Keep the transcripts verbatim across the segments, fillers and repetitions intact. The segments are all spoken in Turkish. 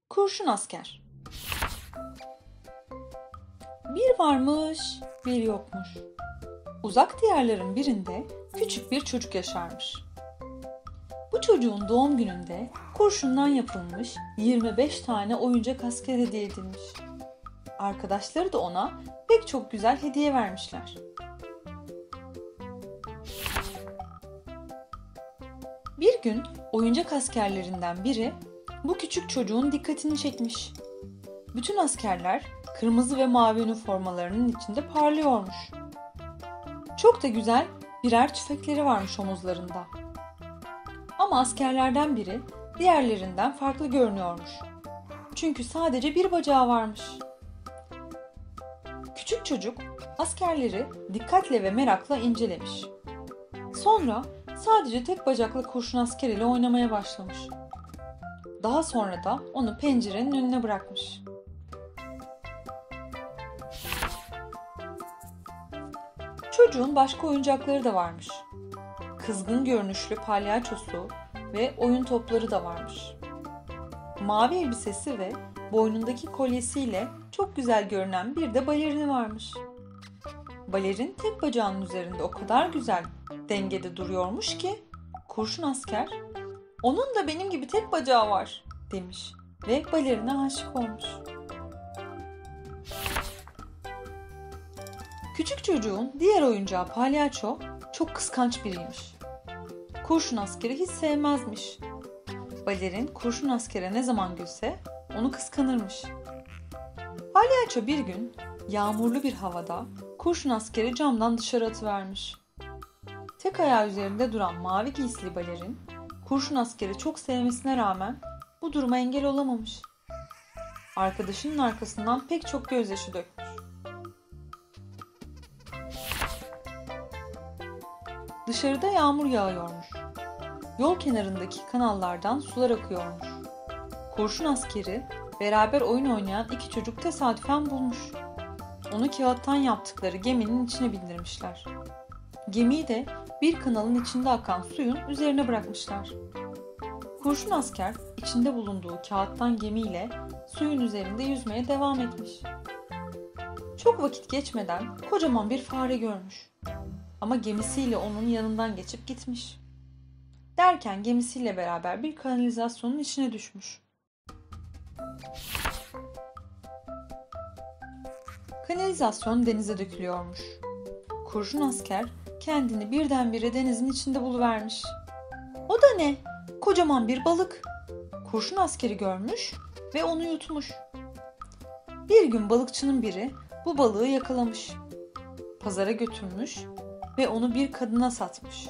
Kurşun asker. Bir varmış, bir yokmuş. Uzak diyarların birinde küçük bir çocuk yaşarmış. Bu çocuğun doğum gününde kurşundan yapılmış yirmi beş tane oyuncak asker hediye edilmiş. Arkadaşları da ona pek çok güzel hediye vermişler. Bir gün oyuncak askerlerinden biri bu küçük çocuğun dikkatini çekmiş. Bütün askerler kırmızı ve mavi üniformalarının içinde parlıyormuş. Çok da güzel birer tüfekleri varmış omuzlarında. Ama askerlerden biri diğerlerinden farklı görünüyormuş. Çünkü sadece bir bacağı varmış. Küçük çocuk askerleri dikkatle ve merakla incelemiş. Sonra sadece tek bacaklı kurşun asker ile oynamaya başlamış. Daha sonra da onu pencerenin önüne bırakmış. Çocuğun başka oyuncakları da varmış. Kızgın görünüşlü palyaçosu ve oyun topları da varmış. Mavi elbisesi ve boynundaki kolyesiyle çok güzel görünen bir de balerini varmış. Balerin tek bacağının üzerinde o kadar güzel dengede duruyormuş ki kurşun asker "Onun da benim gibi tek bacağı var." demiş ve balerine aşık olmuş. Küçük çocuğun diğer oyuncağı palyaço çok kıskanç biriymiş. Kurşun askeri hiç sevmezmiş. Balerin kurşun askere ne zaman gülse onu kıskanırmış. Palyaço bir gün yağmurlu bir havada kurşun askeri camdan dışarı atıvermiş. Tek ayağı üzerinde duran mavi giysili balerin kurşun askeri çok sevmesine rağmen bu duruma engel olamamış. Arkadaşının arkasından pek çok gözyaşı dökmüş. Dışarıda yağmur yağıyormuş. Yol kenarındaki kanallardan sular akıyormuş. Kurşun askeri beraber oyun oynayan iki çocuk tesadüfen bulmuş. Onu kağıttan yaptıkları geminin içine bindirmişler. Gemiyi de bir kanalın içinde akan suyun üzerine bırakmışlar. Kurşun asker içinde bulunduğu kağıttan gemiyle suyun üzerinde yüzmeye devam etmiş. Çok vakit geçmeden kocaman bir fare görmüş. Ama gemisiyle onun yanından geçip gitmiş. Derken gemisiyle beraber bir kanalizasyonun içine düşmüş. Kanalizasyon denize dökülüyormuş. Kurşun asker kendini birdenbire denizin içinde buluvermiş. O da ne? Kocaman bir balık. Kurşun askeri görmüş ve onu yutmuş. Bir gün balıkçının biri bu balığı yakalamış. Pazara götürmüş ve onu bir kadına satmış.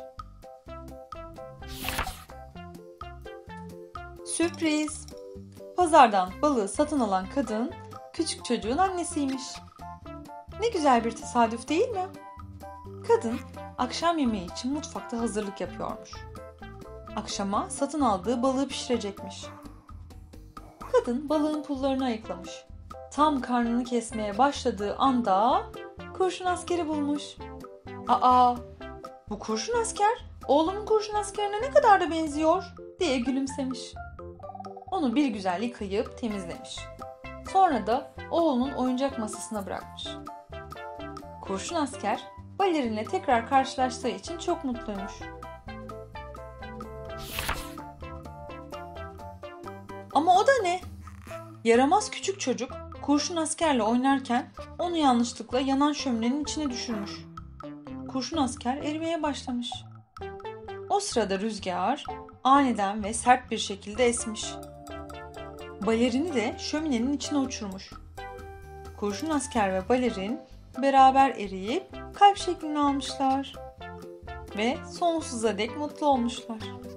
Sürpriz! Pazardan balığı satın alan kadın küçük çocuğun annesiymiş. Ne güzel bir tesadüf değil mi? Kadın akşam yemeği için mutfakta hazırlık yapıyormuş. Akşama satın aldığı balığı pişirecekmiş. Kadın balığın pullarını ayıklamış. Tam karnını kesmeye başladığı anda kurşun askeri bulmuş. "Aa, bu kurşun asker oğlumun kurşun askerine ne kadar da benziyor," diye gülümsemiş. Onu bir güzel yıkayıp temizlemiş. Sonra da oğlunun oyuncak masasına bırakmış. Kurşun asker balerinle tekrar karşılaştığı için çok mutluymuş. Ama o da ne? Yaramaz küçük çocuk kurşun askerle oynarken onu yanlışlıkla yanan şöminenin içine düşürmüş. Kurşun asker erimeye başlamış. O sırada rüzgar aniden ve sert bir şekilde esmiş. Balerini de şöminenin içine uçurmuş. Kurşun asker ve balerin beraber eriyip kalp şeklini almışlar ve sonsuza dek mutlu olmuşlar.